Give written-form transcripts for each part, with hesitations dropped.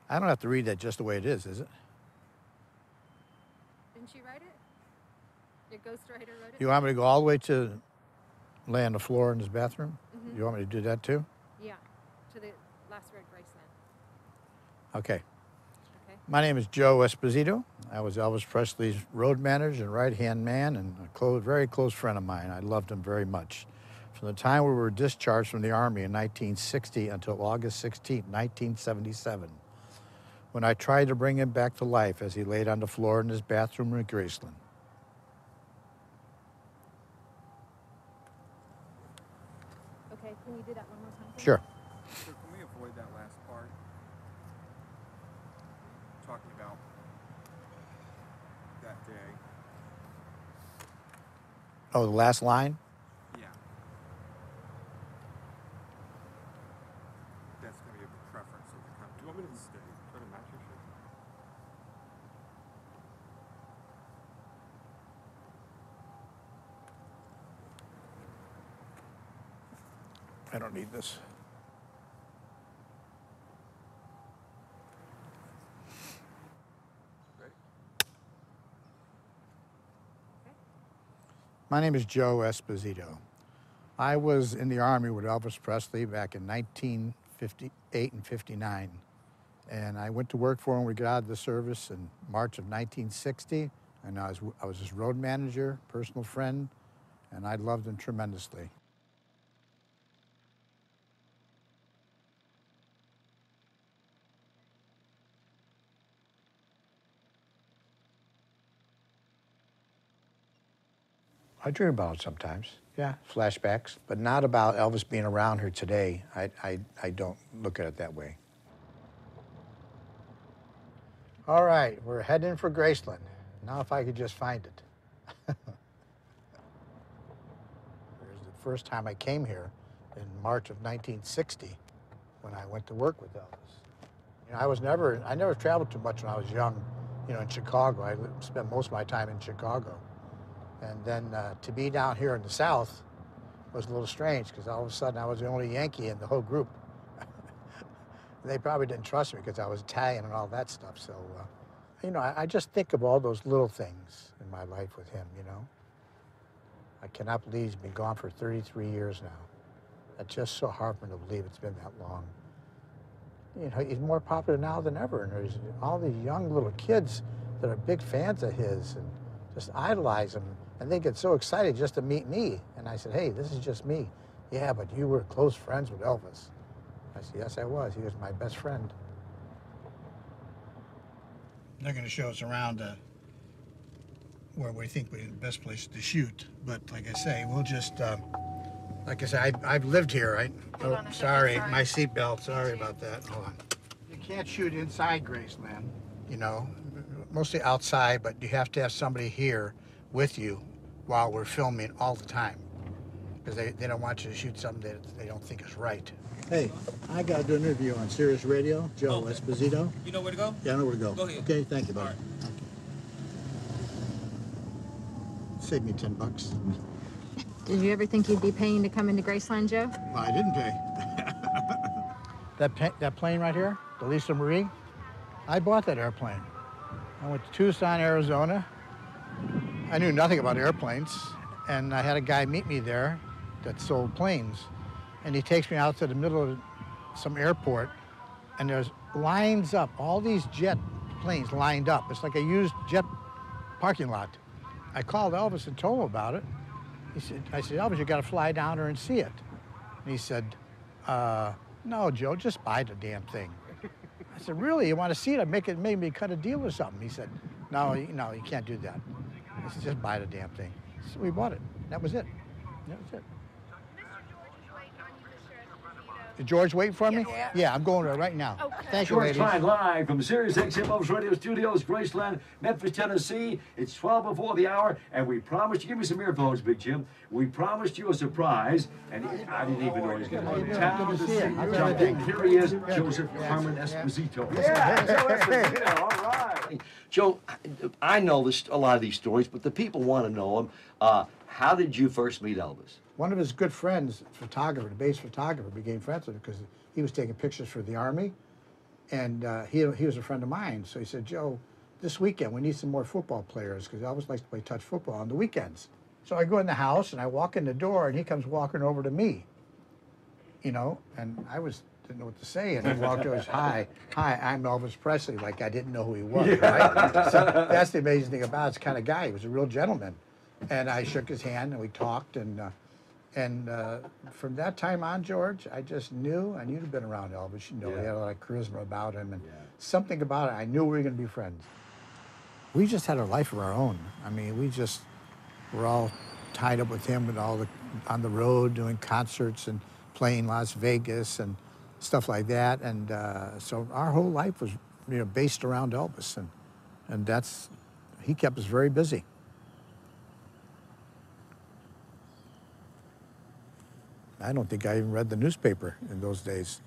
I don't have to read that just the way it is it? Didn't she write it? Your ghostwriter wrote it? You want me to go all the way to lay on the floor in his bathroom? You want me to do that too? Yeah, to the last word, Graceland. Okay. Okay. My name is Joe Esposito. I was Elvis Presley's road manager and right-hand man and a very close friend of mine. I loved him very much. From the time we were discharged from the Army in 1960 until August 16, 1977, when I tried to bring him back to life as he laid on the floor in his bathroom in Graceland. Okay, can you do that one more time, please? Sure. So can we avoid that last part? Talking about that day. Oh, the last line? Yeah. That's going to be a preference of the company. Do you want me to stay? Try to match your shirt? I don't need this. Ready? My name is Joe Esposito. I was in the Army with Elvis Presley back in 1958 and 59. And I went to work for him. We got out of the service in March of 1960. And I was his road manager, personal friend, and I loved him tremendously. I dream about it sometimes, yeah, flashbacks, but not about Elvis being around here today. I don't look at it that way. All right, we're heading for Graceland. Now if I could just find it. There's the first time I came here in March of 1960 when I went to work with Elvis. You know, I never traveled too much when I was young, you know, in Chicago. I spent most of my time in Chicago. And then to be down here in the South was a little strange because all of a sudden I was the only Yankee in the whole group. They probably didn't trust me because I was Italian and all that stuff. So, you know, I just think of all those little things in my life with him, you know. I cannot believe he's been gone for 33 years now. It's just so hard for me to believe it's been that long. You know, he's more popular now than ever. And there's all these young little kids that are big fans of his and just idolize him. And they get so excited just to meet me. And I said, hey, this is just me. Yeah, but you were close friends with Elvis. I said, yes, I was. He was my best friend. They're going to show us around where we think we're the best place to shoot. But like I say, we'll just, like I said, I've lived here, right? Oh, sorry, my seatbelt. Sorry about that. Hold on. You can't shoot inside Graceland, you know, mostly outside, but you have to have somebody here with you while we're filming all the time. Because they don't want you to shoot something that they don't think is right. Hey, I got to do an interview on Sirius Radio, Joe Esposito. You know where to go? Yeah, I know where to go. Go ahead. Okay, thank you, buddy. Right. Save me $10. Did you ever think you'd be paying to come into Graceland, Joe? Well, I didn't pay. that plane right here, the Lisa Marie, I bought that airplane. I went to Tucson, Arizona. I knew nothing about airplanes, and I had a guy meet me there that sold planes. And he takes me out to the middle of some airport, and there's lines up, all these jet planes lined up. It's like a used jet parking lot. I called Elvis and told him about it. I said, Elvis, you got to fly down there and see it. And he said, no, Joe, just buy the damn thing. I said, really, you want to see it? Maybe cut a deal or something. He said, no, you can't do that. I said, just buy the damn thing. So we bought it. That was it. That was it. Is George waiting for me? Yeah, I'm going there right now. Okay. Thank you, ladies. George Klein live from Sirius XM Elvis Radio Studios, Graceland, Memphis, Tennessee. It's 12 before the hour, and we promised you, give me some earphones, Big Jim. We promised you a surprise, and I didn't even know he was going to be in town to see you. Here he is, Joseph Carmen Esposito. Yeah, Joe Esposito, all right. Joe, I know a lot of these stories, but the people want to know them. How did you first meet Elvis? One of his good friends, photographer, the base photographer, became friends with him because he was taking pictures for the Army. And he was a friend of mine. So he said, Joe, this weekend we need some more football players because Elvis likes to play touch football on the weekends. So I go in the house and I walk in the door and he comes walking over to me, you know, and didn't know what to say. And he walked over, hi, I'm Elvis Presley. Like I didn't know who he was, right? So that's the amazing thing about it. It's the kind of guy. He was a real gentleman. And I shook his hand and we talked. And from that time on, George, I just knew, and you'd have been around Elvis, you know, he had a lot of charisma about him and something about it. I knew we were going to be friends. We just had a life of our own. I mean, we just were all tied up with him and on the road doing concerts and playing Las Vegas and stuff like that. And so our whole life was, you know, based around Elvis. And he kept us very busy. I don't think I even read the newspaper in those days.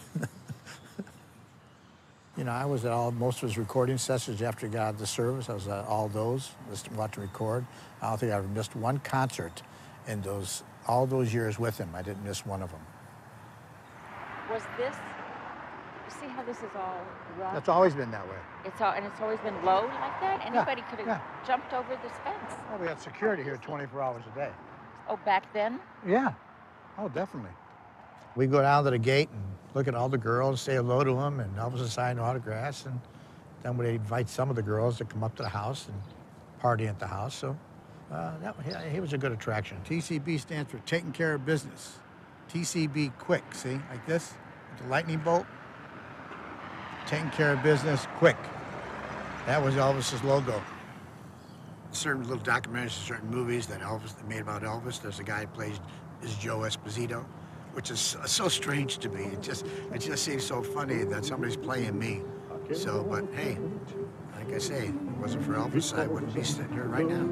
You know, I was at most of his recording sessions after he got out of the service. I was at all those, just watching record. I don't think I ever missed one concert in all those years with him. I didn't miss one of them. Was this, you see how this is all rough? That's always been that way. It's always been low like that? Anybody could have jumped over this fence. Well, we had security here 24 hours a day. Oh, back then? Yeah. Oh, definitely. We go down to the gate and look at all the girls, say hello to them, and Elvis would sign autographs. And then we'd invite some of the girls to come up to the house and party at the house. So he was a good attraction. TCB stands for taking care of business. TCB quick, see, like this, with the lightning bolt. Taking care of business quick. That was Elvis's logo. Certain little documentaries, certain movies that Elvis made about Elvis. There's a guy who plays is Joe Esposito, which is so strange to me. It just seems so funny that somebody's playing me. So, but hey, like I say, if it wasn't for Elvis, I wouldn't be sitting here right now.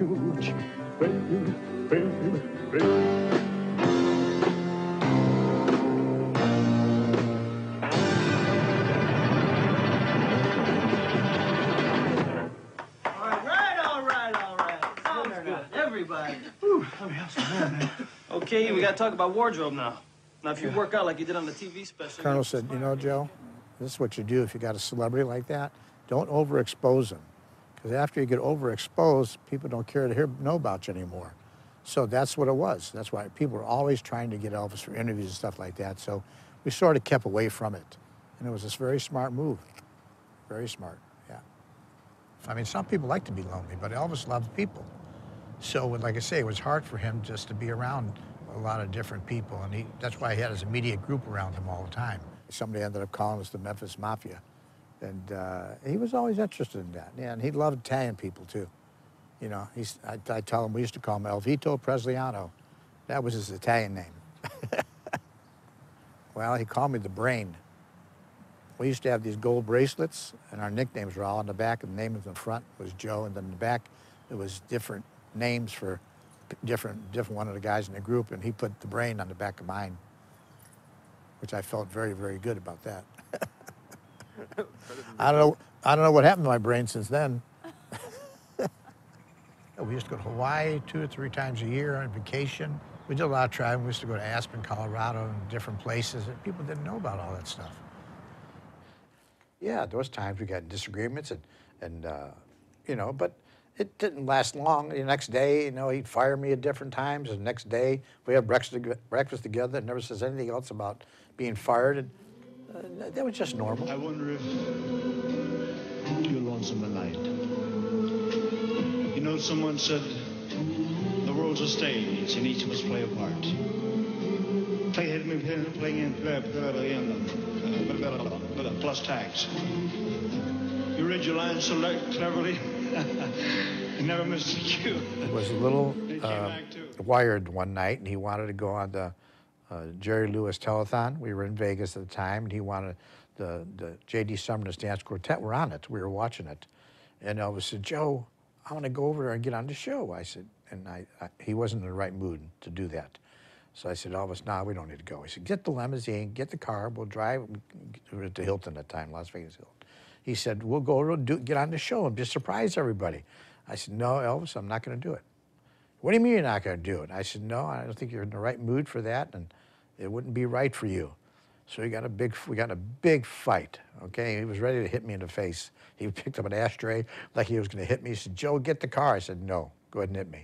Everybody. Whew, let me have some air, man. Okay, we got to talk about wardrobe now. Now, if you work out like you did on the TV special... Colonel said, you know, Joe, this is what you do if you got a celebrity like that. Don't overexpose them. Because after you get overexposed, people don't care to know about you anymore. So that's what it was. That's why people were always trying to get Elvis for interviews and stuff like that. So we sort of kept away from it. And it was this very smart move. Very smart, yeah. I mean, some people like to be lonely, but Elvis loved people. So, like I say, it was hard for him just to be around a lot of different people, and that's why he had his immediate group around him all the time. Somebody ended up calling us the Memphis Mafia, and he was always interested in that. Yeah, and he loved Italian people, too. You know, I tell him we used to call him Elvito Presliano. That was his Italian name. Well, he called me the Brain. We used to have these gold bracelets, and our nicknames were all on the back, and the name in the front was Joe, and then in the back it was different names for different one of the guys in the group, and he put the Brain on the back of mine, which I felt very, very good about that. I don't know what happened to my brain since then. We used to go to Hawaii 2 or 3 times a year on vacation. We did a lot of traveling. We used to go to Aspen, Colorado, and different places, and people didn't know about all that stuff. Yeah, there was times we got disagreements, and you know, but it didn't last long. The next day, you know, he'd fire me at different times. And the next day, we had breakfast together and never says anything else about being fired. And that was just normal. I wonder if you're lonesome at night. You know, someone said the world's a stage and each of us play a part. Plus tags. You read your lines so cleverly. I never missed a cue. He was a little wired one night, and he wanted to go on the Jerry Lewis telethon. We were in Vegas at the time, and he wanted the J.D. Sumner's Dance Quartet. We're on it. We were watching it. And Elvis said, Joe, I want to go over there and get on the show. I said, and he wasn't in the right mood to do that. So I said, Elvis, nah, we don't need to go. He said, get the limousine, get the car, we'll drive. We were at the Hilton at the time, Las Vegas Hilton. He said, we'll go get on the show and just surprise everybody. I said, no, Elvis, I'm not going to do it. What do you mean you're not going to do it? I said, no, I don't think you're in the right mood for that, and it wouldn't be right for you. So we got a big fight, okay? He was ready to hit me in the face. He picked up an ashtray like he was going to hit me. He said, Joe, get the car. I said, no, go ahead and hit me.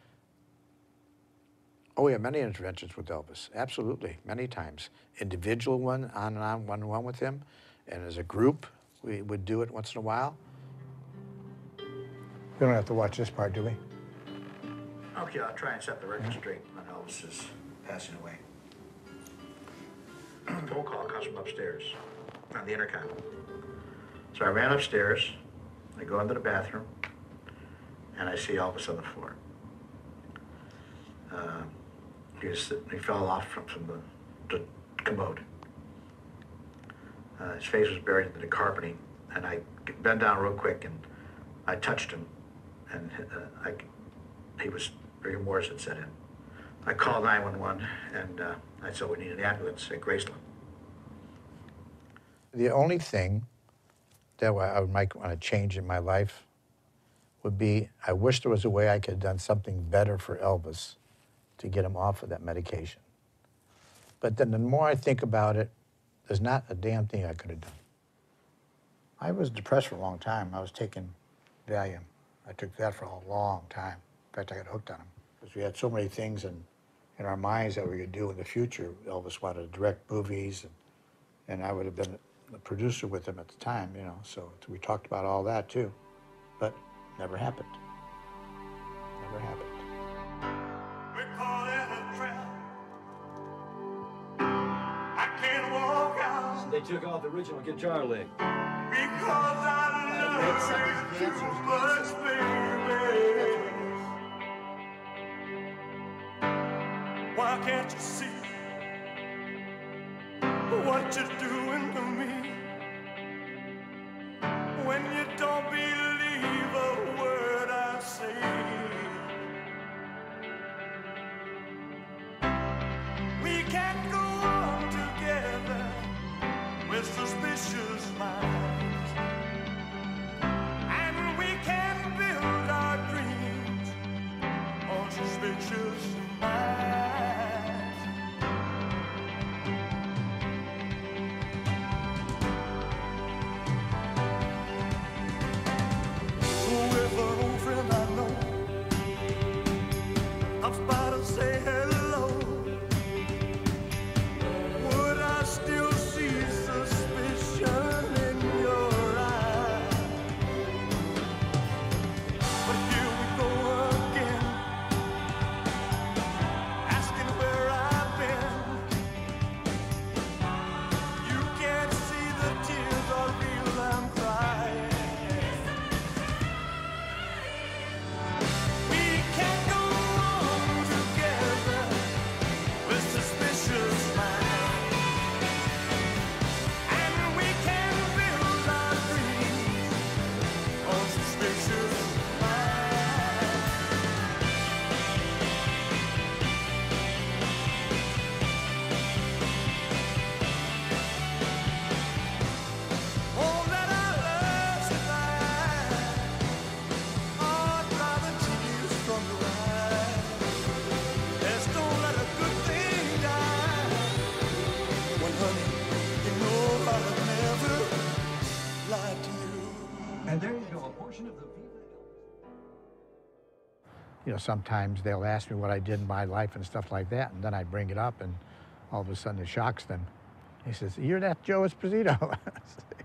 Oh, we had many interventions with Elvis, absolutely, many times. Individual one, on and on, one-on-one with him. And as a group, we would do it once in a while. We don't have to watch this part, do we? Okay, I'll try and set the record straight when Elvis is passing away. A phone call comes from upstairs on the intercom. So I ran upstairs, I go into the bathroom, and I see Elvis on the floor. He fell off from the commode. His face was buried into the carpeting, and I bent down real quick and I touched him, and he was rigor mortis had set in. I called 911, and I said we need an ambulance at Graceland. The only thing that I might want to change in my life would be, I wish there was a way I could have done something better for Elvis to get him off of that medication. But then the more I think about it, there's not a damn thing I could have done. I was depressed for a long time. I was taking Valium. I took that for a long time. In fact, I got hooked on them because we had so many things in our minds that we could do in the future. Elvis wanted to direct movies, and I would have been a producer with him at the time, you know, so we talked about all that too. But never happened. Never happened. We call it a trap. I can't walk out. So they took off the original guitar lick. Because I love you too much, baby. Why can't you see what you're doing to me? When you don't believe a word I say. We can't go on together with suspicious minds, and we can build our dreams on suspicious minds. So if an old friend I know comes by to say hello, would I still see suspicion in your eyes? But here we go again, asking where I've been. You can't see the tears are real, I'm crying. We can't go on together with suspicious minds, and we can build our dreams on suspicious minds. Oh, let our love survive. Oh, dry the tears from your eyes. Yes, don't let a good thing die. When, honey, you know I've never lied to you. And there you go, a portion of the people. You know, sometimes they'll ask me what I did in my life and stuff like that, and then I bring it up, and all of a sudden it shocks them. He says, "You're that Joe Esposito."